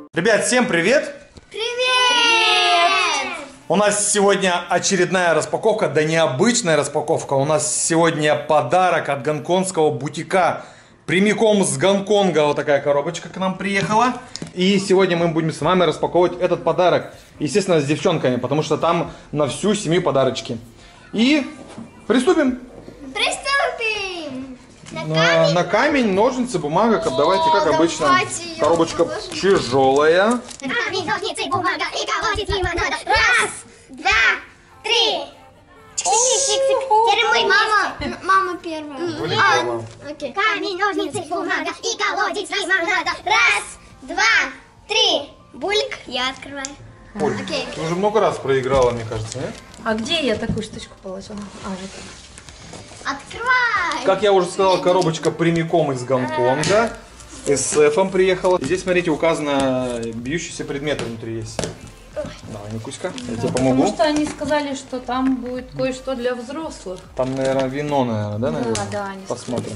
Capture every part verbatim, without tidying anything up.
Ребят, всем привет! Привет! У нас сегодня очередная распаковка, да необычная распаковка. У нас сегодня подарок от гонконгского бутика. Прямиком с Гонконга вот такая коробочка к нам приехала. И сегодня мы будем с вами распаковывать этот подарок. Естественно, с девчонками, потому что там на всю семью подарочки. И приступим! Приступим! На На, камень, на камень, ножницы, бумага. Как, давайте, как О, обычно. давайте я Коробочка положу. тяжелая. Камень, ножницы, бумага и колодец лимонада. Раз, два, три. Чик-чик-чик-чик. Теперь мы мама, мама первая. Вылетела. Окей. Камень, ножницы, бумага и колодец лимонада. Раз, два, три. Бульк. Я открываю. Оль, Окей. ты уже много раз проиграла, мне кажется, нет? А где я такую штучку положила? А, вот. Открывай. Как я уже сказал, коробочка прямиком из Гонконга. эс эф приехала. И здесь, смотрите, указано, бьющийся предмет внутри есть. Давай, Никуська, я тебе помогу. Потому что они сказали, что там будет кое-что для взрослых. Там, наверное, вино, наверное, да, наверное? Да, да, они Посмотрим.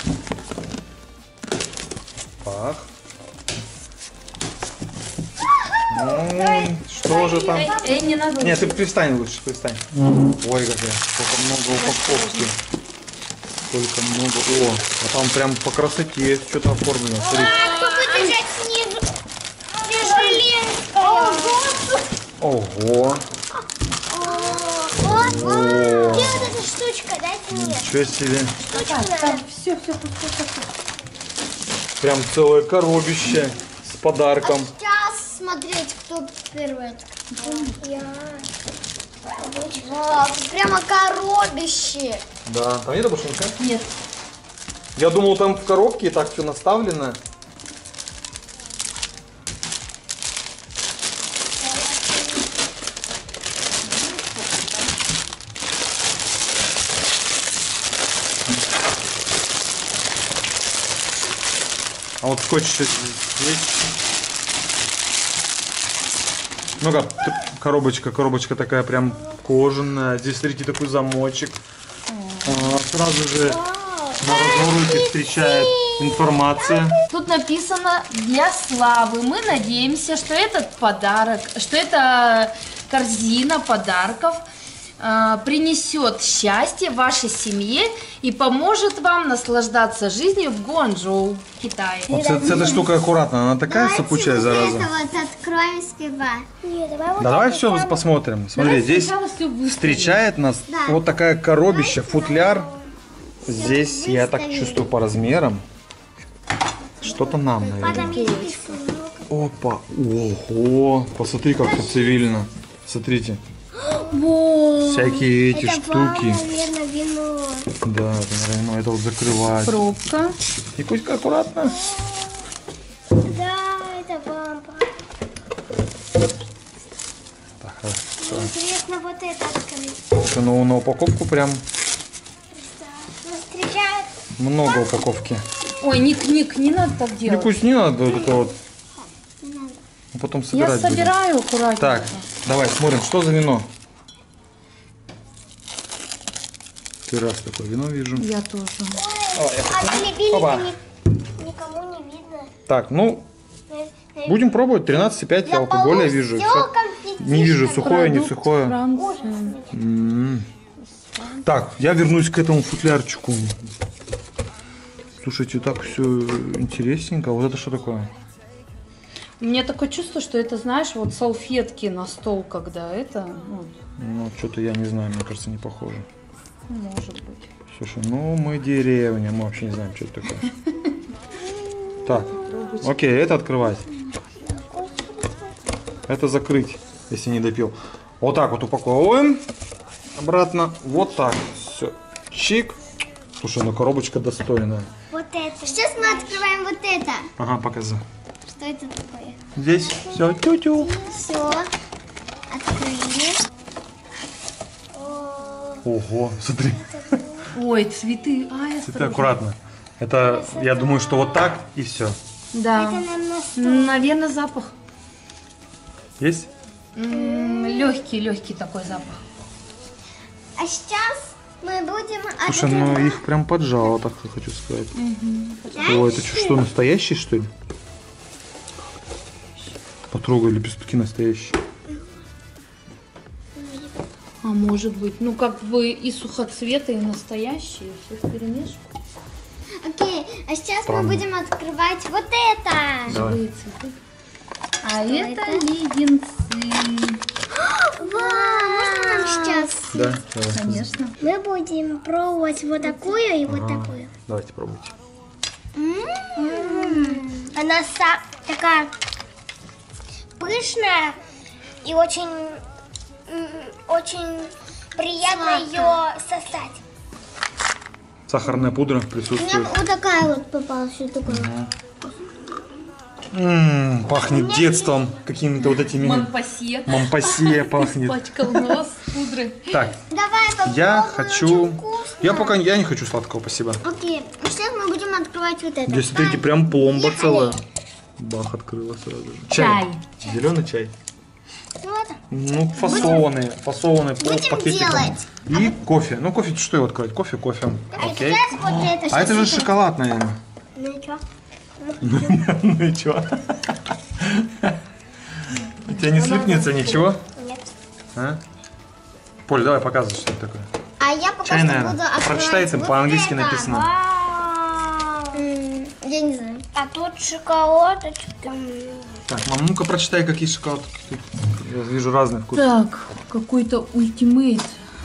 Так. Ну, что же там? Эй, эй, не надо. Нет, ты пристань лучше, пристань. Ой, какая, сколько много упаковки. Сколько много. О, а там прям по красоте что-то оформлено. Смотри. Попытка взять снизу. Железка. Ого. Ого. Где вот эта штучка? Дайте мне. Ничего себе. Штучку Так, надо. все, все, все, все. Прям целое коробище с подарком. Сейчас смотреть, кто первый открыл. Я. Вау, тут прямо коробище. Да, там нет больше ничего? Нет. Я думал, там в коробке так все наставлено. А вот скотч еще есть. Ну-ка, т- коробочка, коробочка такая прям кожаная. Здесь, смотрите, такой замочек. А, сразу же на разворуте встречает информация. Тут написано «Для славы». Мы надеемся, что этот подарок, что эта корзина подарков э, принесет счастье вашей семье и поможет вам наслаждаться жизнью в Гуанчжоу, Китае. Вот с, с этой штукой аккуратно, она такая сыпучая, зараза. Это вот откроем сперва. Нет, давай вот Да, давай это все прям- посмотрим. Смотри, Давай здесь сначала всё быстро. встречает нас Да. вот такая коробище, футляр. Здесь, я так выставили. чувствую по размерам, что-то нам, Потом наверное. есть письмо. Опа, ого, посмотри, как все цивильно. Смотрите, Во. всякие эти Это вам, штуки. наверное, вино. Да, это, наверное, это вот закрывать. Пробка. И пусть аккуратно. Да, это вам. Так, хорошо. Интересно вот это открыть. Всё, ну, на упаковку прям Нас встречает. много упаковки. Ой, Ник, Ник, не надо так И делать. пусть не надо вот это вот. А потом Я собирать будем. собираю аккуратненько. Так, давай смотрим, что за вино. Первый раз такое вино вижу. Я тоже. А билибили Опа. никому не видно. Так, ну, Э, будем пробовать. тринадцать и пять Я алкоголя полу вижу. всё Всё. конфетти. Не вижу, сухое, не Продукт сухое. Франции. М. Так, я вернусь к этому футлярчику. Слушайте, так все интересненько. Вот это что такое? У меня такое чувство, что это, знаешь, вот салфетки на стол, когда это, ну, Ну, что-то я не знаю, мне кажется, не похоже. может быть. Слушай, ну мы деревня, мы вообще не знаем, что это такое. Так, окей, это открывать. Это закрыть, если не допил. Вот так вот упаковываем. Обратно. Вот так. Все. Чик. Слушай, ну коробочка достойная. Вот это. Сейчас мы открываем вот это. Ага, показывай. Что это такое? Здесь все тю-тю. Все. Открыли. О, Ого, смотри. Ой, цветы. Ай, Это аккуратно. Это, я думаю, что вот так и все. Да. это нам на стол. Наверное, запах. Есть? Легкий, легкий такой запах. А сейчас мы будем Слушай, ну открывать. их прям поджало, так я хочу сказать. О, это что, что, настоящий, что ли? Потрогай, лепестки настоящие. А может быть, ну как бы и сухоцветы, и настоящие, все вперемешку. Окей, а сейчас Странно. мы будем открывать вот это. Давай. Живые цветы. А Что это, это? леденцы. Вау, можно нам сейчас? Да, давай. Конечно. Мы будем пробовать вот такую и вот такую. Давайте пробуйте. М-м-м. Она са- такая пышная и очень, м, очень приятно ее сосать. Сахарная пудра Мне присутствует. вот такая вот попалась, что такое. М-м, пахнет детством, какими-то вот этими Монпассье. Монпассье пахнет. Пачкал нос пудры. Так, Давай попробуем. я хочу... очень вкусно. Я пока я не хочу сладкого, спасибо. Окей, сейчас мы будем открывать вот это. Здесь, смотрите, прям пломба Поехали. целая. Бах, открыла сразу же. Чай. Зеленый чай. Вот. Ну, фасованный, фасованный пол Будем пакетиком. делать. И кофе. Ну, кофе, что его открывать? Кофе, кофе. А Окей. сейчас вот это. А щас это же вот шоколад, наверное. Ну и чё? Ну и чё? У тебя не слипнется ничего? Нет. А? Поль, давай показывай, что это такое. А я пока Чай, что наверное. буду открывать Прочитайте, вот по-английски это. написано. Вау. М, Я не знаю. А тут шоколадочка. Так, мам, ну-ка прочитай, какие шоколад. Тут, я вижу разные вкусы. Так, какой-то ультимейт.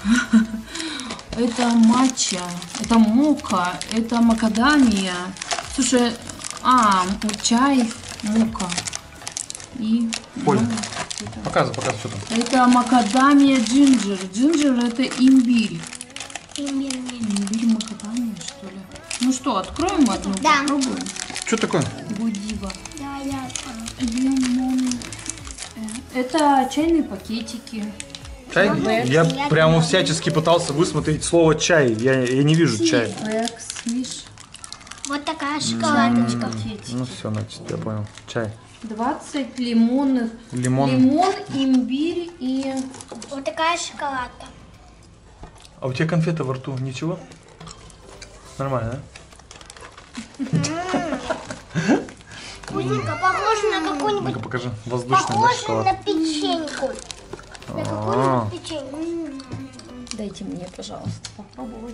Это матча, это мока, это макадамия. Слушай, а, чай, мока. И... Поль, ну, показывай, показывай, что там. это макадамия джинджер. Джинджер это имбирь. Имбирный. Имбирь макадамия, что ли? Ну что, откроем одну, Да. попробуем. Что такое? Гудива. Давай я открою. Лимон. Э, Это чайные пакетики. Чай? Ага. Я Я прямо думала. всячески пытался высмотреть слово чай. Я, я не вижу чай. Экс, Миш. Вот такая шоколадочка. Пакетики. Ну все, значит, я понял. Чай. двадцать лимонных. Лимон. Лимон, имбирь и... Вот такая шоколадка. А у тебя конфета во рту, ничего? Нормально, Вкусненько, похоже на да? какую-нибудь... Ну-ка покажи. Воздушный, да, Похоже шоколад. на печеньку. На А. какую-нибудь печеньку. М. Дайте мне, пожалуйста, попробовать.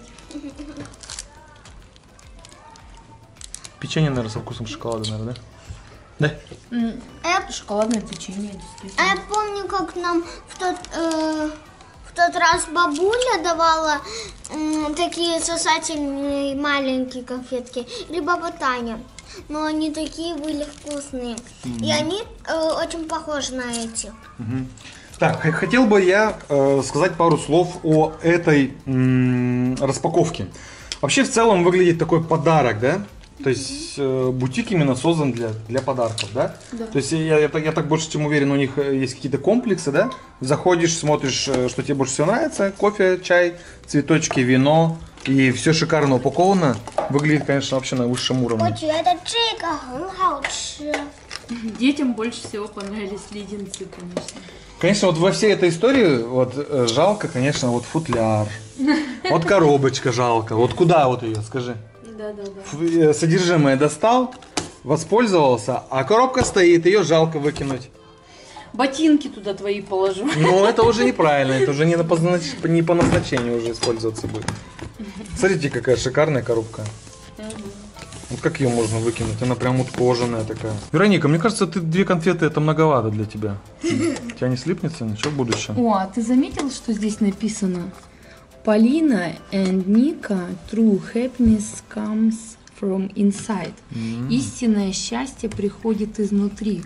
Печенье, наверное, со вкусом шоколада, наверное, да? Да? М, А я, Шоколадное печенье, а действительно. я помню, как нам в тот, э, в тот раз бабуля давала м, такие сосательные маленькие конфетки. Либо Таня. Но они такие были вкусные. И они э, очень похожи на эти. Так, х- хотел бы я э, сказать пару слов о этой м, распаковке. Вообще, в целом, выглядит такой подарок, да? То есть э, бутик именно создан для, для подарков, да? Да. То есть я, я, так, я так больше чем уверен, у них э, есть какие-то комплексы, да? Заходишь, смотришь, э, что тебе больше всего нравится. Кофе, чай, цветочки, вино. И все шикарно упаковано. Выглядит, конечно, вообще на высшем уровне. 我觉得这个很好吃。 Детям больше всего понравились леденцы, конечно. Конечно, вот во всей этой истории вот э, жалко, конечно, вот футляр. Вот коробочка жалко. Вот куда вот ее, скажи? Да-да-да. Ф- э, Содержимое достал, воспользовался, а коробка стоит, ее жалко выкинуть. Ботинки туда твои положу. Но это уже неправильно, это уже не, на познач- не по назначению уже использоваться будет. Смотрите, какая шикарная коробка. Вот как ее можно выкинуть? Она прям вот кожаная такая. Вероника, мне кажется, ты две конфеты это многовато для тебя. У тебя не слипнется ничего в будущем? О, а ты заметил, что здесь написано? Полина and Ника, true happiness comes from inside. Истинное счастье приходит изнутри.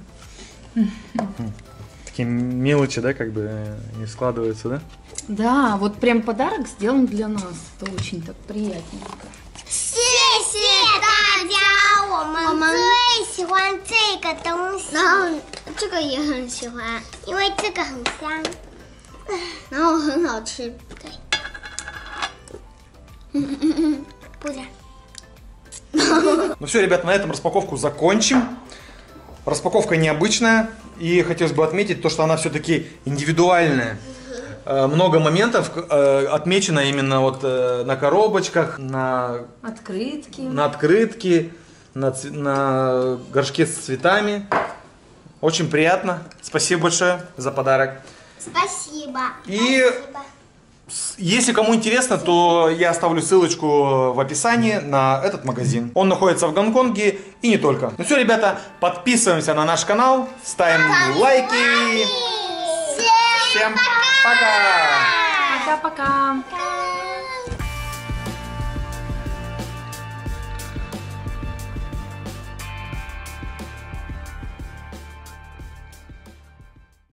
Такие мелочи, да, как бы э, не складываются, да? Да, вот прям подарок сделан для нас. Это очень так приятненько. 谢谢大家，我们最喜欢这个东西。然后这个也很喜欢，因为这个很香，然后很好吃。对，嗯嗯嗯嗯，不然。 Ну все, ребят, на этом распаковку закончим. Распаковка необычная. И хотелось бы отметить то, что она все-таки индивидуальная. Э, Много моментов э, отмечено именно вот э, на коробочках, на, Открытки. на открытке, на, ц- на горшке с цветами. Очень приятно. Спасибо большое за подарок. Спасибо. И Спасибо. если кому интересно, то я оставлю ссылочку в описании на этот магазин. Он находится в Гонконге и не только. Ну все, ребята, подписываемся на наш канал, ставим лайки. Всем пока! Пока-пока.